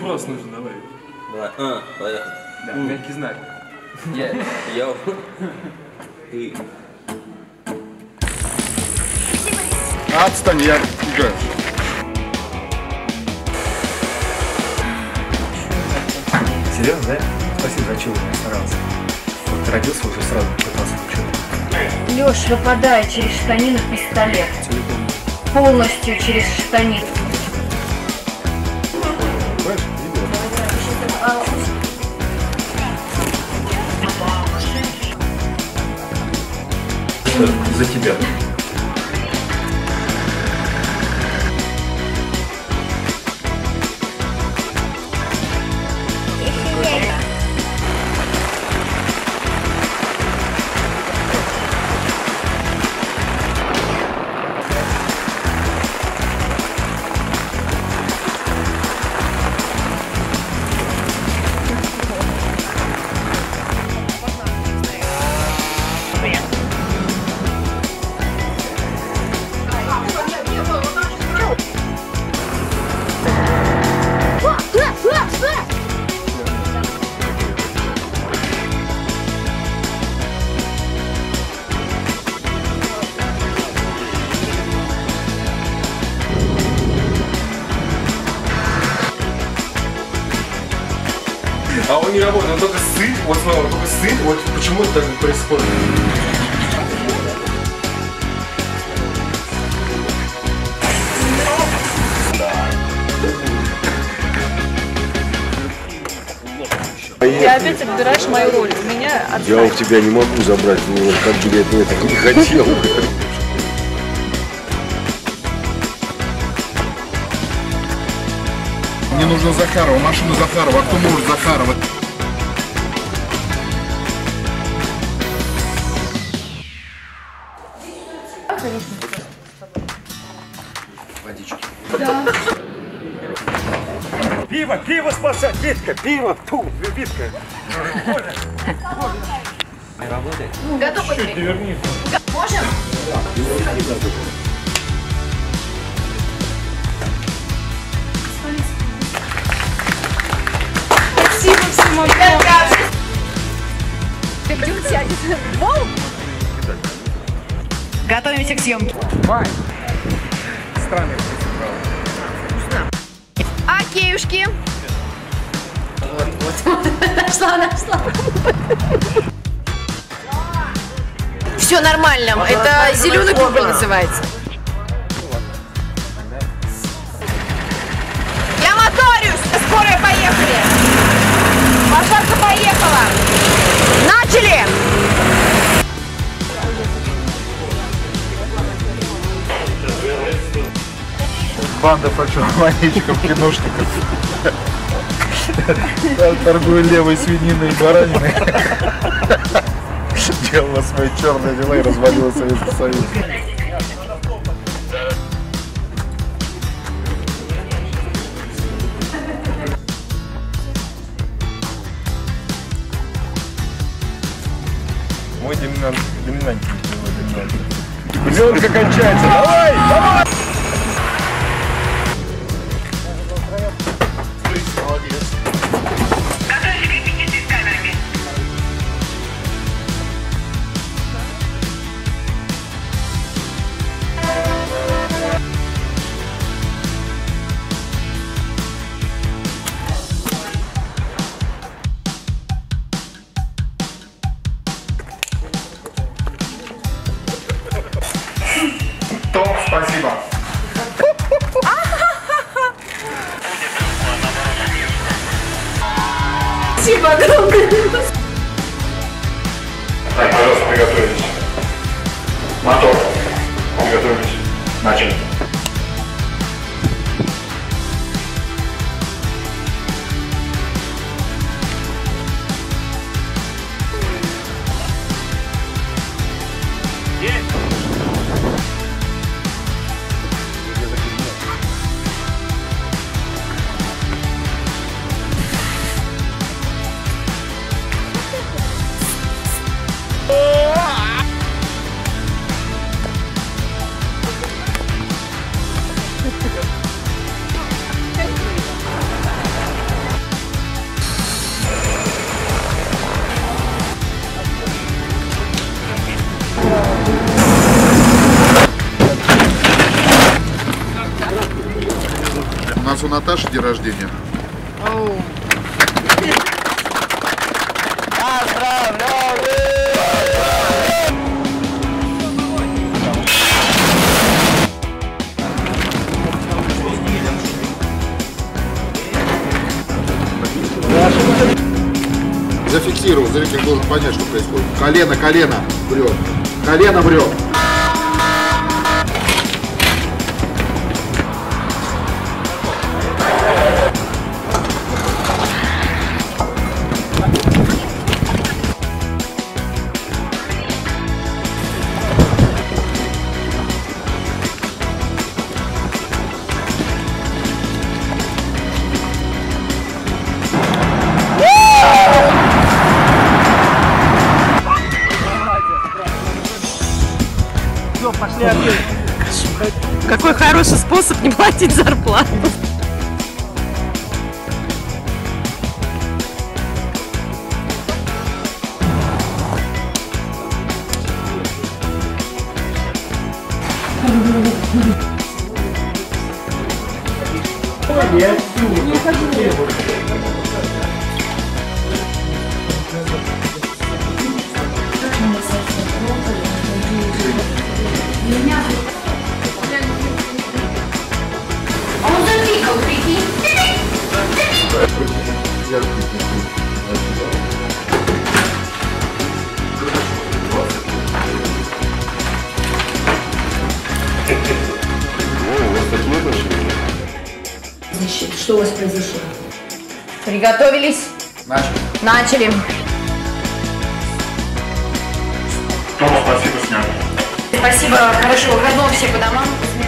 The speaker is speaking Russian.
просто нужно, давай. Давай, поехали. Да, мягкий знак. Йоу. И... Отстань, я играю. Серьезно, да? Спасибо за чего я старался. Вот родился уже сразу пытался учить. Лёш выпадает через штанину в пистолет. Целиком. Полностью через штанину. За тебя. А он не работает, он только сыт, вот смотри, он только сыт, вот почему это так происходит? Ты опять отбираешь мою роль. Меня отставь. Я у тебя не могу забрать, как бы я этого не хотел. Мне нужно Захарова, машину Захарова. А кто может Захарова? Водички. Пиво спасать, Витка, пиво, Витка. Не работает? Готовы? Можем? Спасибо всем огромное. Где тянет? Вау! Готовимся к съемке. Вань! Странный Окейушки. Нашла. Все нормально. Это зеленый кубик называется. Я моторюсь. Скорая, поехали. Пожарка поехала. Начали. Банда фальшивомонетчиков, киношников. Торгую левой свининой и бараниной. Делала свои черные дела и развалила Советский Союз. Мой доминантник. Пленка кончается. Давай! Топ, спасибо. Спасибо огромное. Так, пожалуйста, приготовились. Мотор. Приготовились. Начали. у Наташи день рождения. Зафиксировал, зритель должен понять, что происходит. Колено, колено брет. Колено брет. Какой хороший способ не платить зарплату. Что у вас произошло? Приготовились? Начали. Тома, спасибо, снял. Спасибо, хорошего выходного, все по домам.